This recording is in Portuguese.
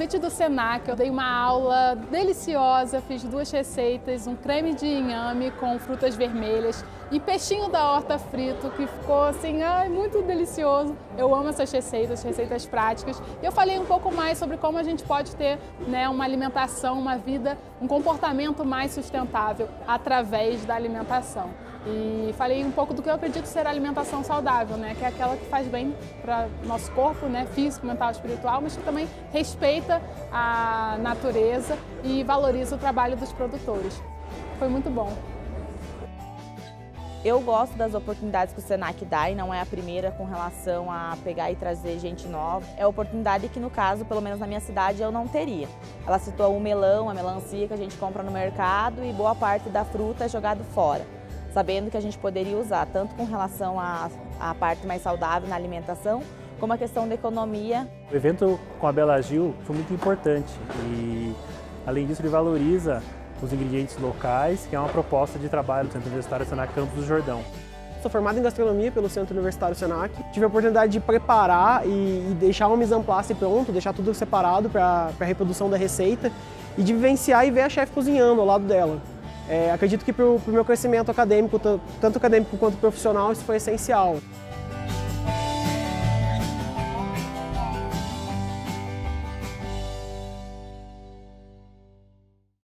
convite do Senac, eu dei uma aula deliciosa, fiz 2 receitas, um creme de inhame com frutas vermelhas e peixinho da horta frito, que ficou assim, muito delicioso. Eu amo essas receitas práticas. E eu falei um pouco mais sobre como a gente pode ter, né, uma alimentação, uma vida, um comportamento mais sustentável através da alimentação. E falei um pouco do que eu acredito ser a alimentação saudável, né? Que é aquela que faz bem para o nosso corpo, né? Físico, mental, espiritual, mas que também respeita a natureza e valoriza o trabalho dos produtores. Foi muito bom. Eu gosto das oportunidades que o Senac dá e não é a primeira com relação a pegar e trazer gente nova. É a oportunidade que, no caso, pelo menos na minha cidade, eu não teria. Ela citou o melão, a melancia que a gente compra no mercado e boa parte da fruta é jogado fora, sabendo que a gente poderia usar tanto com relação à parte mais saudável na alimentação, como a questão da economia. O evento com a Bela Gil foi muito importante e, além disso, ele valoriza os ingredientes locais, que é uma proposta de trabalho do Centro Universitário Senac Campos do Jordão. Sou formado em gastronomia pelo Centro Universitário Senac. Tive a oportunidade de preparar e deixar um mise en place pronto, deixar tudo separado para a reprodução da receita e de vivenciar e ver a chefe cozinhando ao lado dela. Acredito que para o meu crescimento acadêmico, tanto acadêmico quanto profissional, isso foi essencial.